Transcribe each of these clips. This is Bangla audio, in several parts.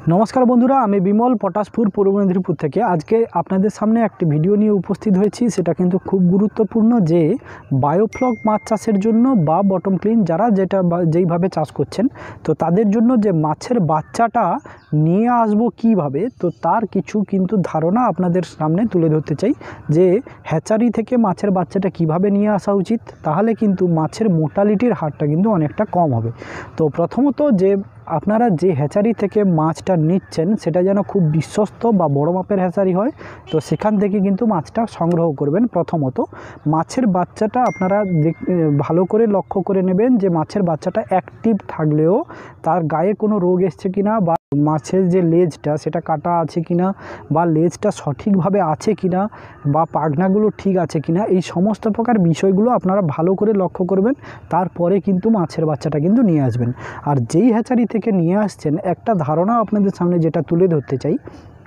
नमस्कार बंधुरा आमी बिमल पटाशपुर पूर्व मेदिनीपुर থেকে আজকে আপনাদের সামনে একটি ভিডিও নিয়ে উপস্থিত হয়েছি। সেটা কিন্তু খুব গুরুত্বপূর্ণ যে বায়োফ্লক মাছ চাষের জন্য বা বটম ক্লিন যারা যেটা যেইভাবে চাষ করছেন তো তাদের জন্য যে মাছের বাচ্চাটা নিয়ে আসবো কিভাবে, তো তার কিছু কিন্তু ধারণা আপনাদের সামনে তুলে ধরতে চাই যে হ্যাচারি থেকে মাছের বাচ্চাটা কিভাবে নিয়ে আসা উচিত, তাহলে কিন্তু মাছের মোর্টালিটির হারটা কিন্তু অনেকটা কম হবে। তো প্রথমত যে আপনারা যে হ্যাচারি থেকে মাছটা নিচ্ছেন সেটা যেন খুব বিশ্বস্ত বা বড় মাপের হ্যাচারি হয়, তো সেখান থেকে কিন্তু মাছটা সংগ্রহ করবেন। প্রথমত মাছের বাচ্চাটা আপনারা ভালো করে লক্ষ্য করে নেবেন যে মাছের বাচ্চাটা অ্যাক্টিভ থাকলেও তার গায়ে কোনো রোগ এসছে কিনা, বা মাছের যে লেজটা সেটা কাটা আছে কিনা, বা লেজটা সঠিকভাবে আছে কিনা, বা পাখনাগুলো ঠিক আছে কিনা, এই সমস্ত প্রকার বিষয়গুলো আপনারা ভালো করে লক্ষ্য করবেন। তারপরে কিন্তু মাছের বাচ্চাটা কিন্তু নিয়ে আসবেন। আর যেই হ্যাচারি থেকে নিয়ে আসছেন একটা ধারণা আপনাদের সামনে যেটা তুলে ধরতে চাই,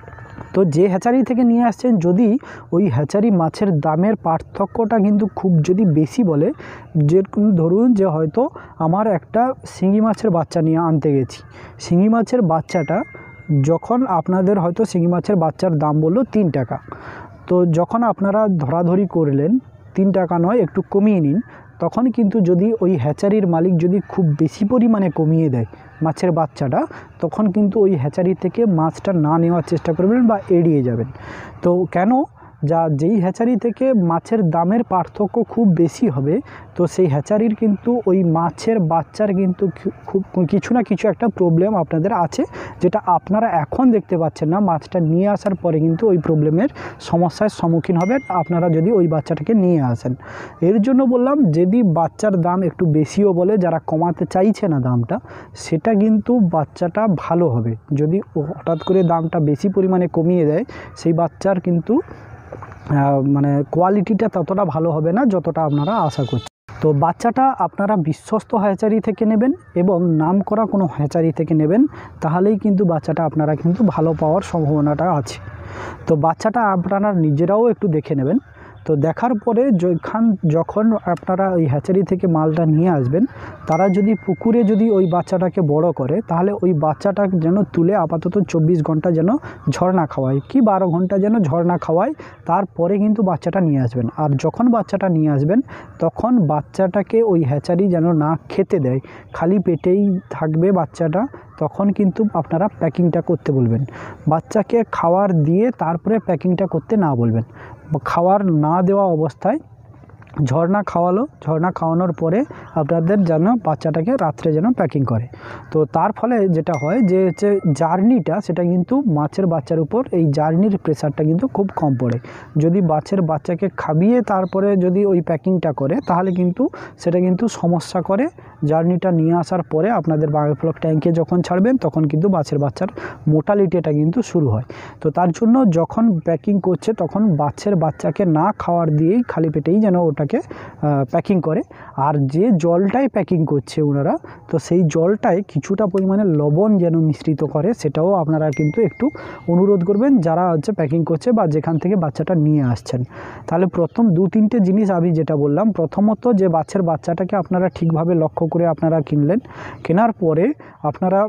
তো যে হ্যাচারি থেকে নিয়ে আসছেন যদি ওই হ্যাচারি মাছের দামের পার্থক্যটা কিন্তু খুব যদি বেশি বলে, যেরকম ধরুন যে হয়তো আমার একটা শিঙি মাছের বাচ্চা নিয়ে আনতে গেছি, শিঙি মাছের বাচ্চাটা যখন আপনাদের হয়তো শিঙি মাছের বাচ্চার দাম বললো 3 টাকা, তো যখন আপনারা ধরাধরি করলেন 3 টাকা নয় একটু কমিয়ে নিন, তখন কিন্তু যদি ওই হ্যাচারির মালিক যদি খুব বেশি পরিমাণে কমিয়ে দেয় মাছের বাচ্চাটা, তখন কিন্তু ওই হ্যাচারি থেকে মাছটা না নেওয়ার চেষ্টা করবেন বা এড়িয়ে যাবেন। তো কেন যেই হ্যাচারি থেকে মাছের দামের পার্থক্য খুব বেশি হবে, তো সেই হ্যাচারির কিন্তু ওই মাছের বাচ্চার কিন্তু খুব কিছু না কিছু একটা প্রবলেম আপনাদের আছে, যেটা আপনারা এখন দেখতে পাচ্ছেন না, মাছটা নিয়ে আসার পরে কিন্তু ওই প্রবলেমের সমস্যার সম্মুখীন হবেন আপনারা যদি ওই বাচ্চাটাকে নিয়ে আসেন। এর জন্য বললাম যদি বাচ্চার দাম একটু বেশিও বলে, যারা কমাতে চাইছে না দামটা, সেটা কিন্তু বাচ্চাটা ভালো হবে। যদি হঠাৎ করে দামটা বেশি পরিমাণে কমিয়ে দেয়, সেই বাচ্চার কিন্তু মানে কোয়ালিটিটা ততটা ভালো হবে না যতটা আপনারা আশা করছেন। তো বাচ্চাটা আপনারা বিশ্বস্ত হ্যাচারি থেকে নেবেন এবং নামকরা কোনো হ্যাচারি থেকে নেবেন, তাহলেই কিন্তু বাচ্চাটা আপনারা কিন্তু ভালো পাওয়ার সম্ভাবনাটা আছে। তো বাচ্চাটা আপনারা নিজেরাও একটু দেখে নেবেন। তো দেখার পরে যখন আপনারা ওই হ্যাচারি থেকে মালটা নিয়ে আসবেন, তারা যদি পুকুরে যদি ওই বাচ্চাটাকে বড় করে, তাহলে ওই বাচ্চাটা যেন তুলে আপাতত 24 ঘন্টা যেন ঝর্ণা খাওয়ায় কি 12 ঘন্টা যেন ঝর্ণা খাওয়ায়, তারপরে কিন্তু বাচ্চাটা নিয়ে আসবেন। আর যখন বাচ্চাটা নিয়ে আসবেন তখন বাচ্চাটাকে ওই হ্যাচারি যেন না খেতে দেয়, খালি পেটেই থাকবে বাচ্চাটা, তখন কিন্তু আপনারা প্যাকিংটা করতে বলবেন। বাচ্চাকে খাবার দিয়ে তারপরে প্যাকিংটা করতে না বলবেন। খাবার না দেওয়া অবস্থায় ঝর্ণা খাওয়ালো, ঝর্ণা খাওয়ানোর পরে আপনাদের যেন বাচ্চাটাকে রাত্রে যেন প্যাকিং করে। তো তার ফলে যেটা হয় যে হচ্ছে জার্নিটা সেটা কিন্তু মাছের বাচ্চার উপর এই জার্নির প্রেশারটা কিন্তু খুব কম পড়ে। যদি মাছের বাচ্চাকে খাবিয়ে তারপরে যদি ওই প্যাকিংটা করে, তাহলে কিন্তু সেটা কিন্তু সমস্যা করে। জার্নিটা নিয়ে আসার পরে আপনাদের বায়োফ্লক ট্যাঙ্কে যখন ছাড়বেন তখন কিন্তু মাছের বাচ্চার মোর্টালিটিটা কিন্তু শুরু হয়। তো তার জন্য যখন প্যাকিং করছে তখন মাছের বাচ্চাকে না খাওয়ার দিয়েই খালি পেটেই যেন ওটাকে প্যাকিং করে। আর যে জলটাই প্যাকিং করছে ওনারা, তো সেই জলটায় কিছুটা পরিমাণে লবণ যেন মিশ্রিত করে, সেটাও আপনারা কিন্তু একটু অনুরোধ করবেন যারা হচ্ছে প্যাকিং করছে বা যেখান থেকে বাচ্চাটা নিয়ে আসছেন। তাহলে প্রথম 2-3টে জিনিস আমি যেটা বললাম, প্রথমত যে মাছের বাচ্চাটাকে আপনারা ঠিকভাবে লক্ষ্য করে আপনারা কিনলেন, কেনার পরে আপনারা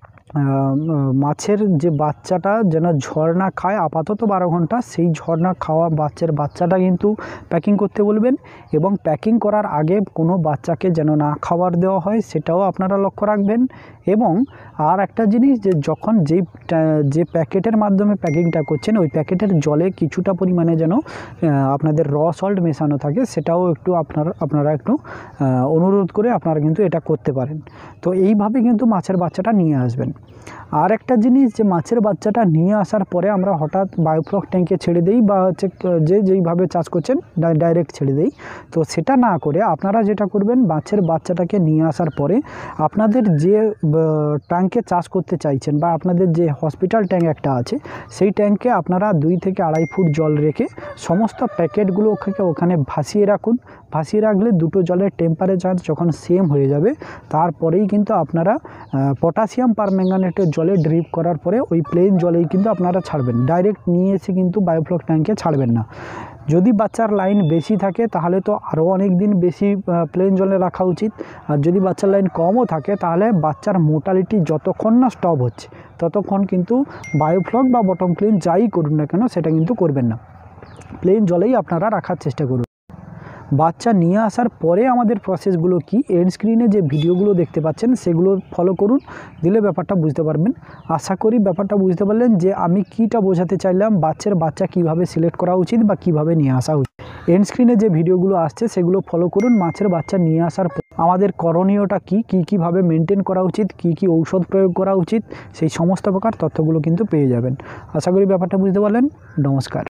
মাছের যে বাচ্চাটা যেন ঝর্ণা খায় আপাতত 12 ঘন্টা, সেই ঝর্ণা খাওয়া বাচ্চাটা কিন্তু প্যাকিং করতে বলবেন। এবং প্যাকিং করার আগে কোনো বাচ্চাকে যেন না খাবার দেওয়া হয় সেটাও আপনারা লক্ষ্য রাখবেন। এবং আর একটা জিনিস যে যখন যে প্যাকেটের মাধ্যমে প্যাকিংটা করছেন ওই প্যাকেটের জলে কিছুটা পরিমাণে যেন আপনাদের র সল্ট মেশানো থাকে, সেটাও একটু আপনারা একটু অনুরোধ করে আপনারা কিন্তু এটা করতে পারেন। তো এইভাবে কিন্তু মাছের বাচ্চাটা নিয়ে আসবেন। আর একটা জিনিস যে মাছের বাচ্চাটা নিয়ে আসার পরে আমরা হঠাৎ বায়োফ্লক ট্যাঙ্কে ছেড়ে দিই বা হচ্ছে যেইভাবে চাষ করছেন ডাইরেক্ট ছেড়ে দিই, তো সেটা না করে আপনারা যেটা করবেন, মাছের বাচ্চাটাকে নিয়ে আসার পরে আপনাদের যে ট্যাঙ্কে চাষ করতে চাইছেন বা আপনাদের যে হসপিটাল ট্যাঙ্ক একটা আছে, সেই ট্যাঙ্কে আপনারা 2 থেকে 2.5 ফুট জল রেখে সমস্ত প্যাকেটগুলো ওখানে ভাসিয়ে রাখুন। ভাসিয়ে রাখলে দুটো জলের টেম্পারেচার যখন সেম হয়ে যাবে, তারপরেই কিন্তু আপনারা পটাশিয়াম পারম্যাঙ্গানেটের জলে ড্রিপ করার পরে ওই প্লেন জলেই কিন্তু আপনারা ছাড়বেন। ডাইরেক্ট নিয়ে এসে কিন্তু বায়োফ্লক ট্যাঙ্কে ছাড়বেন না। যদি বাচ্চার লাইন বেশি থাকে তাহলে তো আরও অনেক দিন বেশি প্লেন জলে রাখা উচিত। আর যদি বাচ্চার লাইন কমও থাকে তাহলে বাচ্চার মোর্টালিটি যতক্ষণ না স্টপ হচ্ছে ততক্ষণ কিন্তু বায়োফ্লক বা বটম ক্লিন যাই করুন না কেন সেটা কিন্তু করবেন না, প্লেন জলেই আপনারা রাখার চেষ্টা করুন। বাচ্চা নিয়ে আসার পরে আমাদের প্রসেসগুলো কি, এন্ড স্ক্রিনে যে ভিডিওগুলো দেখতে পাচ্ছেন সেগুলো ফলো করুন, দিলে ব্যাপারটা বুঝতে পারবেন। আশা করি ব্যাপারটা বুঝতে পারলেন যে আমি কীটা বোঝাতে চাইলাম, বাচ্চা কিভাবে সিলেক্ট করা উচিত বা কিভাবে নিয়ে আসা উচিত। এন্ড স্ক্রিনে যে ভিডিওগুলো আসছে সেগুলো ফলো করুন। মাছের বাচ্চা নিয়ে আসার পর আমাদের করণীয়টা কীভাবে মেনটেন করা উচিত, কী ঔষধ প্রয়োগ করা উচিত, সেই সমস্ত প্রকার তথ্যগুলো কিন্তু পেয়ে যাবেন। আশা করি ব্যাপারটা বুঝতে পারলেন। নমস্কার।